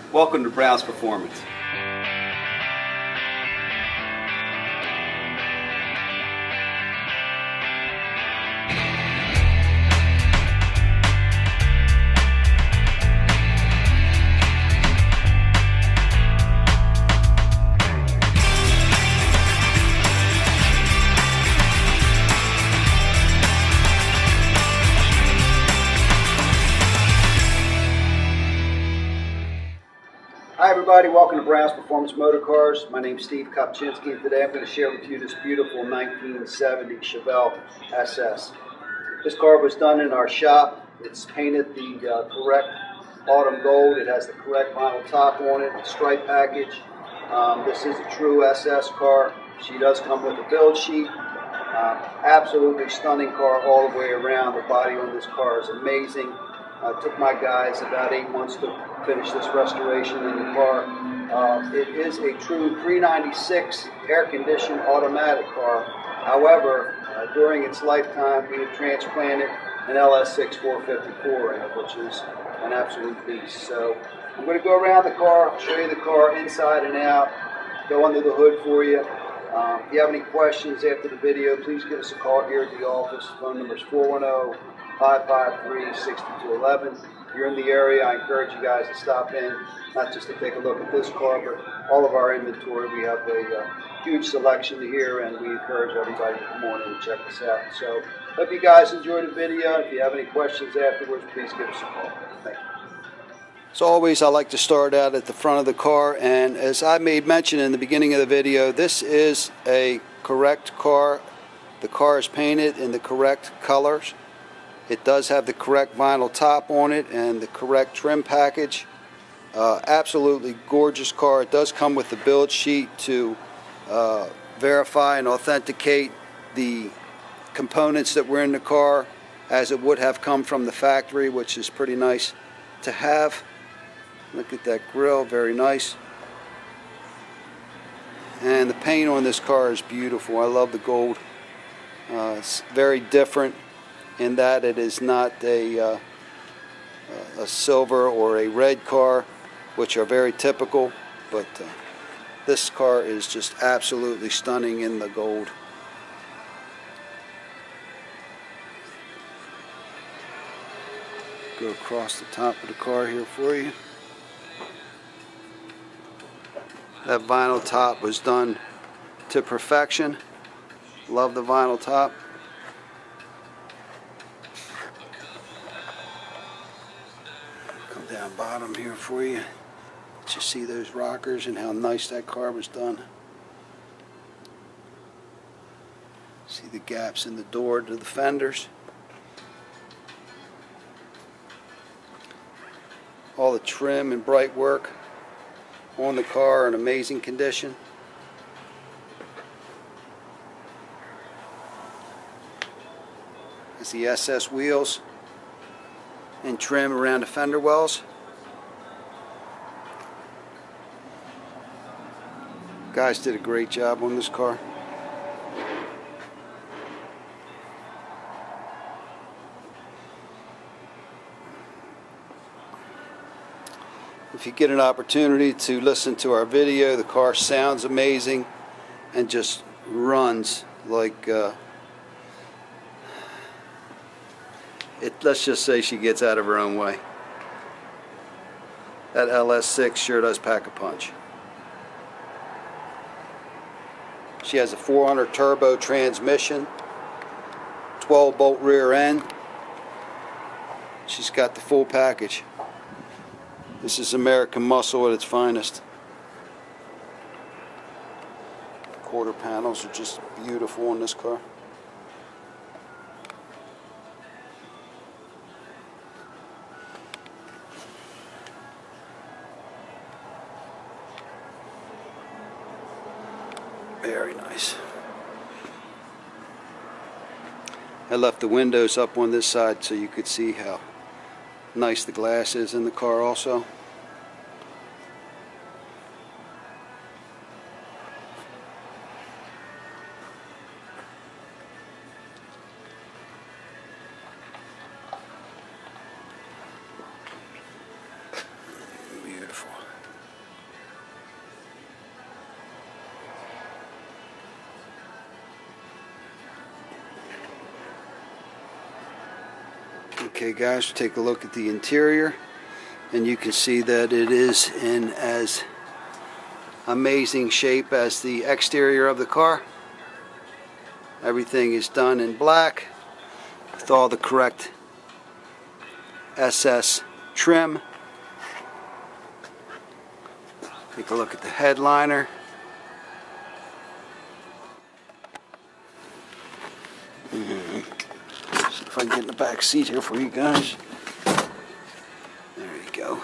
Welcome to Brown's Performance. Hi everybody, welcome to Brown's Performance Motor Cars. My name is Steve Kopczynski, and today I'm going to share with you this beautiful 1970 Chevelle SS. This car was done in our shop. It's painted the correct autumn gold. It has the correct vinyl top on it, stripe package. This is a true SS car. She does come with a build sheet. Absolutely stunning car all the way around. The body on this car is amazing. It took my guys about 8 months to finish this restoration in the car. It is a true 396 air-conditioned automatic car. However, during its lifetime, we have transplanted an LS6 454 in it, which is an absolute beast. So I'm going to go around the car, show you the car inside and out, go under the hood for you. If you have any questions after the video, please give us a call here at the office. Phone number is 410-553-6211. If you're in the area, I encourage you guys to stop in, not just to take a look at this car, but all of our inventory. We have a huge selection here, and we encourage everybody to come on in and check us out. So, hope you guys enjoyed the video. If you have any questions afterwards, please give us a call. Thank you. As always, I like to start out at the front of the car, and as I made mention in the beginning of the video, this is a correct car. The car is painted in the correct colors. It does have the correct vinyl top on it and the correct trim package. Absolutely gorgeous car. It does come with the build sheet to verify and authenticate the components that were in the car as it would have come from the factory, which is pretty nice to have. Look at that grille, very nice. And the paint on this car is beautiful. I love the gold. It's very different in that it is not a silver or a red car, which are very typical, but this car is just absolutely stunning in the gold. Go across the top of the car here for you. That vinyl top was done to perfection. Love the vinyl top. Come down bottom here for you. Let you see those rockers and how nice that car was done. See the gaps in the door to the fenders. All the trim and bright work on the car are in amazing condition. It's the SS wheels and trim around the fender wells. Guys did a great job on this car. If you get an opportunity to listen to our video, the car sounds amazing and just runs like let's just say she gets out of her own way. That LS6 sure does pack a punch. She has a 400 turbo transmission, 12-bolt rear end. She's got the full package. This is American muscle at its finest. Quarter panels are just beautiful on this car. Very nice. I left the windows up on this side so you could see how nice the glass is in the car also. Beautiful. Okay guys, take a look at the interior, and you can see that it is in as amazing shape as the exterior of the car. Everything is done in black with all the correct SS trim. Take a look at the headliner. See if I can get in the back seat here for you guys. There you go.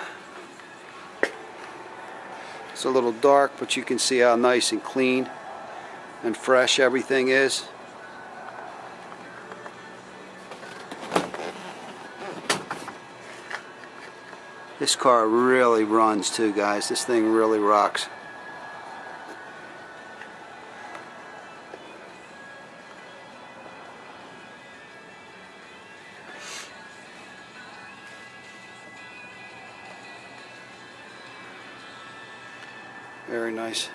It's a little dark, but you can see how nice and clean and fresh everything is. This car really runs too, guys. This thing really rocks. Very nice.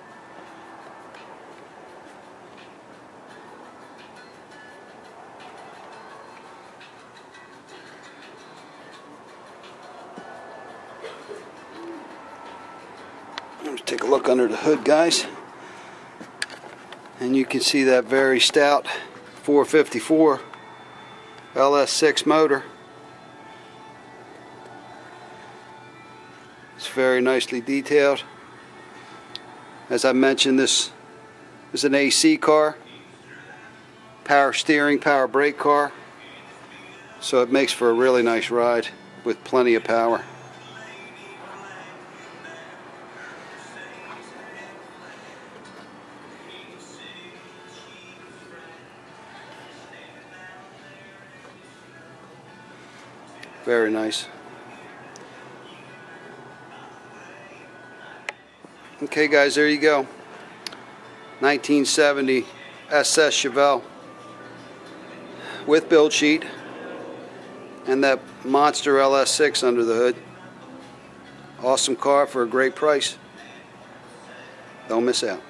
Let's take a look under the hood, guys, and you can see that very stout 454 LS6 motor. It's very nicely detailed. As I mentioned, this is an AC car, power steering, power brake car, so it makes for a really nice ride with plenty of power. Very nice. Okay guys, there you go. 1970 SS Chevelle with build sheet and that monster LS6 under the hood. Awesome car for a great price. Don't miss out.